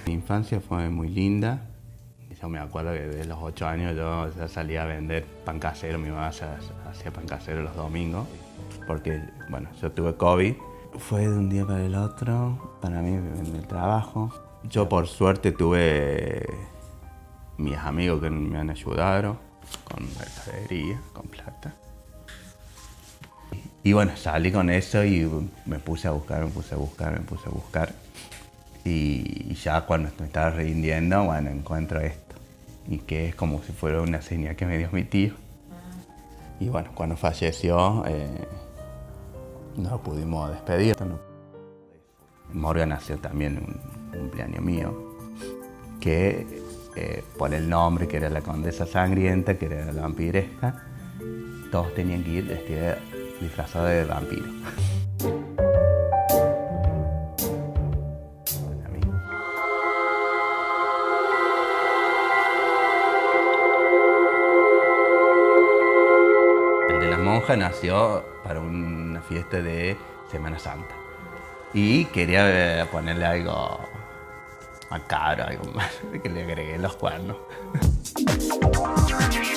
Mi infancia fue muy linda. Yo me acuerdo que desde los 8 años yo ya salía a vender pan casero. Mi mamá hacía pan casero los domingos. Porque, bueno, yo tuve COVID. Fue de un día para el otro, para mí, en el trabajo. Yo, por suerte, tuve mis amigos que me han ayudado con mercadería, con plata. Y bueno, salí con eso y me puse a buscar. Y ya cuando me estaba rindiendo, bueno, encuentro esto. Y que es como si fuera una señal que me dio mi tío. Y bueno, cuando falleció, no lo pudimos despedir. Morgan nació también un cumpleaños mío, que por el nombre, que era la condesa sangrienta, que era la vampiresca, todos tenían que ir disfrazados de vampiro. El de la monja nació para una fiesta de Semana Santa y quería ponerle algo macabro, algo más, que le agregué los cuernos.